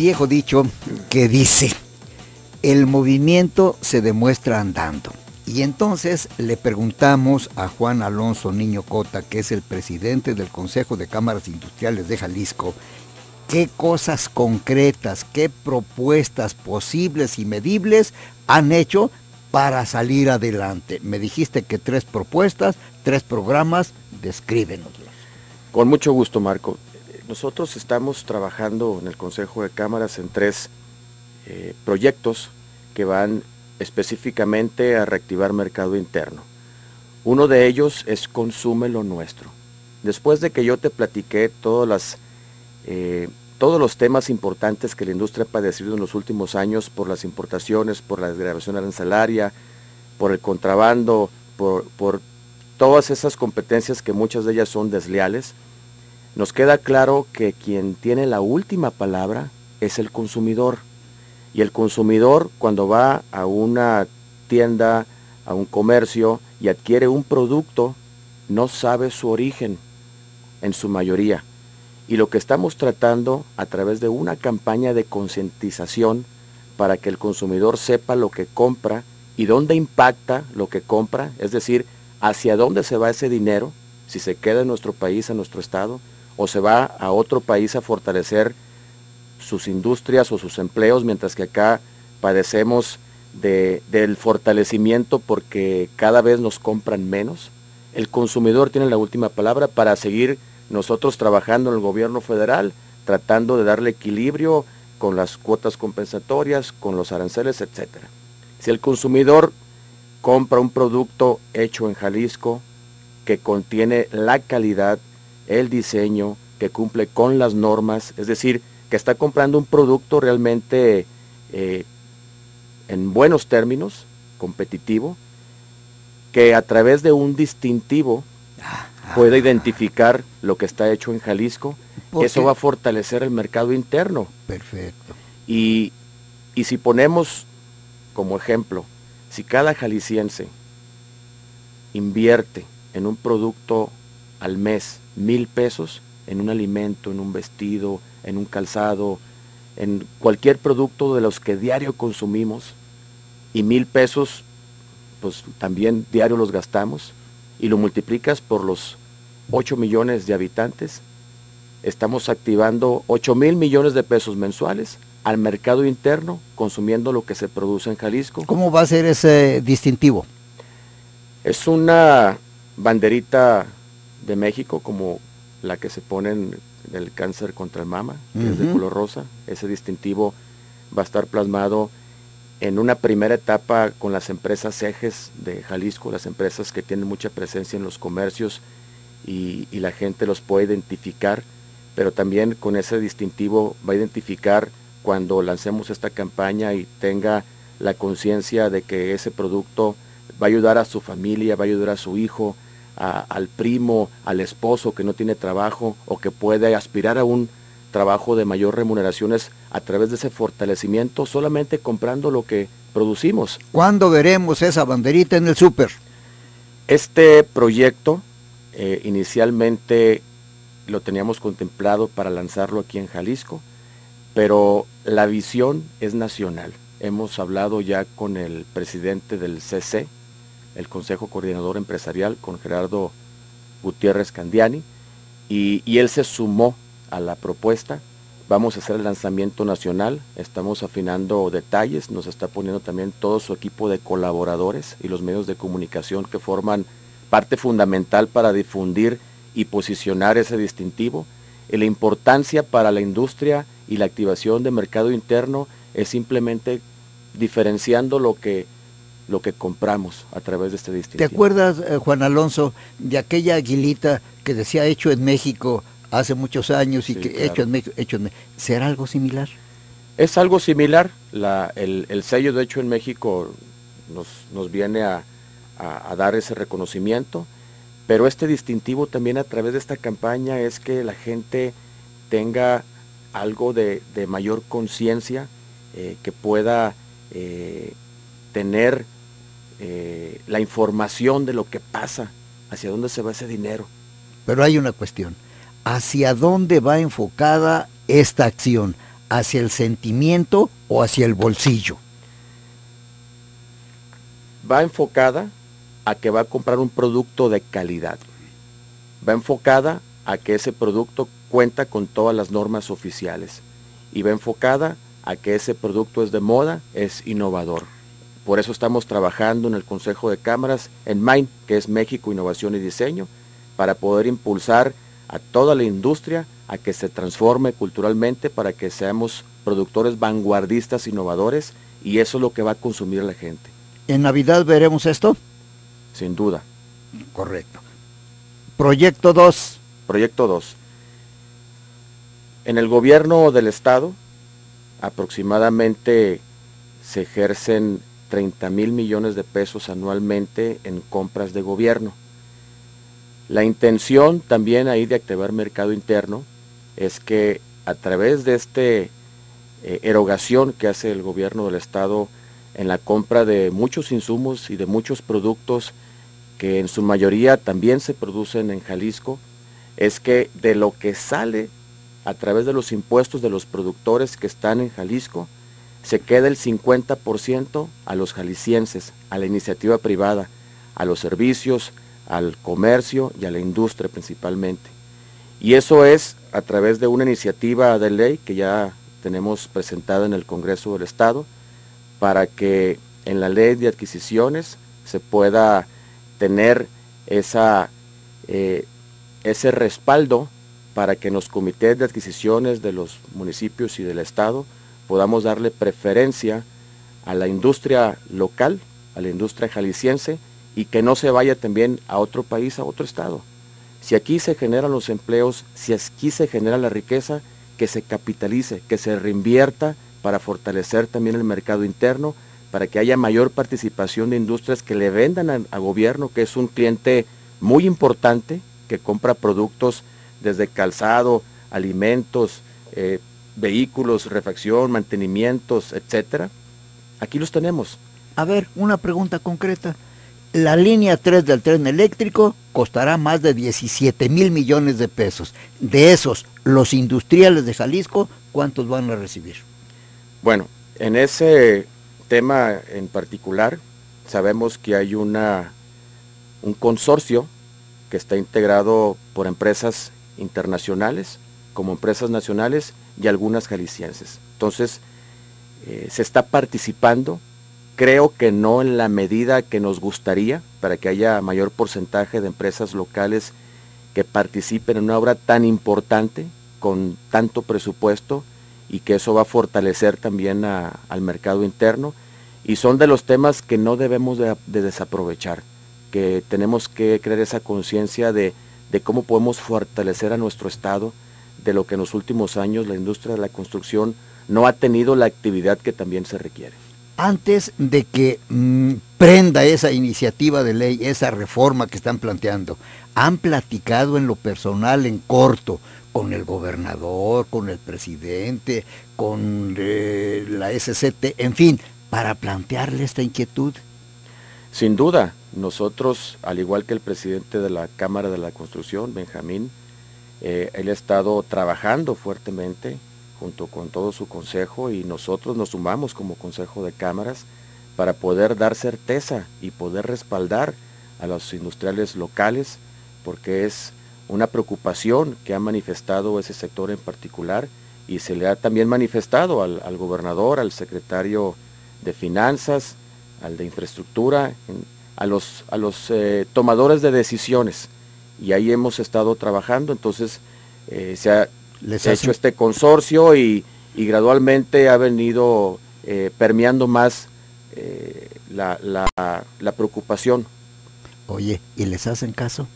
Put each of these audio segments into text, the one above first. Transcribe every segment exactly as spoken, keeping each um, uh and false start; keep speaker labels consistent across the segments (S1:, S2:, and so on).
S1: viejo dicho que dice, el movimiento se demuestra andando. Y entonces le preguntamos a Juan Alonso Niño Cota, que es el presidente del Consejo de Cámaras Industriales de Jalisco, qué cosas concretas, qué propuestas posibles y medibles han hecho para salir adelante. Me dijiste que tres propuestas, tres programas, descríbenoslos.
S2: Con mucho gusto, Marco. Nosotros estamos trabajando en el Consejo de Cámaras en tres eh, proyectos que van específicamente a reactivar mercado interno. Uno de ellos es Consume lo Nuestro. Después de que yo te platiqué todas las, eh, todos los temas importantes que la industria ha padecido en los últimos años por las importaciones, por la desgravación arancelaria, por el contrabando, por, por todas esas competencias que muchas de ellas son desleales, nos queda claro que quien tiene la última palabra es el consumidor. Y el consumidor, cuando va a una tienda, a un comercio y adquiere un producto, no sabe su origen en su mayoría. Y lo que estamos tratando a través de una campaña de concientización para que el consumidor sepa lo que compra y dónde impacta lo que compra, es decir, hacia dónde se va ese dinero, si se queda en nuestro país, en nuestro estado, o se va a otro país a fortalecer sus industrias o sus empleos, mientras que acá padecemos de, del fortalecimiento porque cada vez nos compran menos. El consumidor tiene la última palabra para seguir nosotros trabajando en el gobierno federal, tratando de darle equilibrio con las cuotas compensatorias, con los aranceles, etcétera. Si el consumidor compra un producto hecho en Jalisco que contiene la calidad, el diseño, que cumple con las normas, es decir, que está comprando un producto realmente eh, en buenos términos, competitivo, que a través de un distintivo pueda identificar lo que está hecho en Jalisco, eso va a fortalecer el mercado interno.
S1: Perfecto.
S2: Y, y si ponemos como ejemplo, si cada jalisciense invierte en un producto al mes mil pesos, en un alimento, en un vestido, en un calzado, en cualquier producto de los que diario consumimos, y mil pesos, pues también diario los gastamos, y lo multiplicas por los ocho millones de habitantes, estamos activando ocho mil millones de pesos mensuales al mercado interno, consumiendo lo que se produce en Jalisco.
S1: ¿Cómo va a ser ese distintivo?
S2: Es una banderita de México, como la que se pone en el cáncer contra el mama, que uh-huh. es de color rosa. Ese distintivo va a estar plasmado en una primera etapa con las empresas ejes de Jalisco, las empresas que tienen mucha presencia en los comercios y, y la gente los puede identificar, pero también con ese distintivo va a identificar cuando lancemos esta campaña y tenga la conciencia de que ese producto va a ayudar a su familia, va a ayudar a su hijo, A, al primo, al esposo que no tiene trabajo o que puede aspirar a un trabajo de mayor remuneraciones a través de ese fortalecimiento solamente comprando lo que producimos.
S1: ¿Cuándo veremos esa banderita en el súper?
S2: Este proyecto eh, inicialmente lo teníamos contemplado para lanzarlo aquí en Jalisco, pero la visión es nacional. Hemos hablado ya con el presidente del C C, el Consejo Coordinador Empresarial, con Gerardo Gutiérrez Candiani, y, y él se sumó a la propuesta. Vamos a hacer el lanzamiento nacional, estamos afinando detalles, nos está poniendo también todo su equipo de colaboradores y los medios de comunicación que forman parte fundamental para difundir y posicionar ese distintivo. Y la importancia para la industria y la activación de mercado interno es simplemente diferenciando lo que lo que compramos a través de este distintivo.
S1: ¿Te acuerdas, eh, Juan Alonso, de aquella aguilita que decía hecho en México hace muchos años y sí, que claro. hecho en México, hecho en México? ¿Será algo similar?
S2: Es algo similar. La, el, el sello de hecho en México nos, nos viene a, a, a dar ese reconocimiento, pero este distintivo también a través de esta campaña es que la gente tenga algo de, de mayor conciencia, eh, que pueda eh, tener Eh, la información de lo que pasa, hacia dónde se va ese dinero.
S1: Pero hay una cuestión, ¿hacia dónde va enfocada esta acción? hacia el sentimiento o hacia el bolsillo?
S2: Va enfocada a que va a comprar un producto de calidad. Va enfocada a que ese producto cuenta con todas las normas oficiales. Y va enfocada a que ese producto es de moda, es innovador. Por eso estamos trabajando en el Consejo de Cámaras en M I N, que es México Innovación y Diseño, para poder impulsar a toda la industria a que se transforme culturalmente, para que seamos productores vanguardistas, innovadores, y eso es lo que va a consumir la gente.
S1: ¿En Navidad veremos esto?
S2: Sin duda.
S1: Correcto. Proyecto dos.
S2: Proyecto dos. En el gobierno del estado, aproximadamente se ejercen treinta mil millones de pesos anualmente en compras de gobierno. La intención también ahí de activar mercado interno es que a través de este eh, erogación que hace el gobierno del estado en la compra de muchos insumos y de muchos productos que en su mayoría también se producen en Jalisco, es que de lo que sale a través de los impuestos de los productores que están en Jalisco, se queda el cincuenta por ciento a los jaliscienses, a la iniciativa privada, a los servicios, al comercio y a la industria principalmente. Y eso es a través de una iniciativa de ley que ya tenemos presentada en el Congreso del Estado, para que en la ley de adquisiciones se pueda tener esa, eh, ese respaldo para que en los comités de adquisiciones de los municipios y del estado podamos darle preferencia a la industria local, a la industria jalisciense, y que no se vaya también a otro país, a otro estado. Si aquí se generan los empleos, si aquí se genera la riqueza, que se capitalice, que se reinvierta para fortalecer también el mercado interno, para que haya mayor participación de industrias que le vendan a, a gobierno, que es un cliente muy importante, que compra productos desde calzado, alimentos, eh, vehículos, refacción, mantenimientos, etcétera. Aquí los tenemos.
S1: A ver, una pregunta concreta. La línea tres del tren eléctrico costará más de diecisiete mil millones de pesos. De esos, los industriales de Jalisco, ¿cuántos van a recibir?
S2: Bueno, en ese tema en particular, sabemos que hay una, un consorcio que está integrado por empresas internacionales, como empresas nacionales y algunas jaliscienses. Entonces, eh, se está participando, creo que no en la medida que nos gustaría, para que haya mayor porcentaje de empresas locales que participen en una obra tan importante, con tanto presupuesto, y que eso va a fortalecer también a, al mercado interno, y son de los temas que no debemos de, de desaprovechar, que tenemos que crear esa conciencia de, de cómo podemos fortalecer a nuestro estado, de lo que en los últimos años la industria de la construcción no ha tenido la actividad que también se requiere.
S1: Antes de que mmm, prenda esa iniciativa de ley, esa reforma que están planteando, ¿han platicado en lo personal, en corto, con el gobernador, con el presidente, con eh, la S C T, en fin, para plantearle esta inquietud?
S2: Sin duda, nosotros, al igual que el presidente de la Cámara de la Construcción, Benjamín, eh, él ha estado trabajando fuertemente junto con todo su consejo, y nosotros nos sumamos como Consejo de Cámaras para poder dar certeza y poder respaldar a los industriales locales, porque es una preocupación que ha manifestado ese sector en particular, y se le ha también manifestado al, al gobernador, al secretario de Finanzas, al de Infraestructura, en, a los, a los eh, tomadores de decisiones, y ahí hemos estado trabajando. Entonces eh, se ha Les hecho este consorcio y, y gradualmente ha venido eh, permeando más eh, la, la, la preocupación.
S1: Oye, ¿y les hacen caso?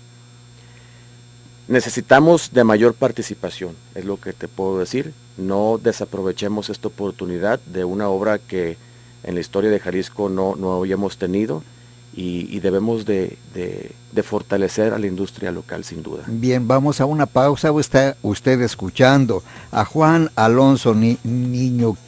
S2: Necesitamos de mayor participación, es lo que te puedo decir. No desaprovechemos esta oportunidad de una obra que en la historia de Jalisco no, no habíamos tenido, y, y debemos de, de, de fortalecer a la industria local, sin duda.
S1: Bien, vamos a una pausa. Está usted escuchando a Juan Alonso Ni- Niño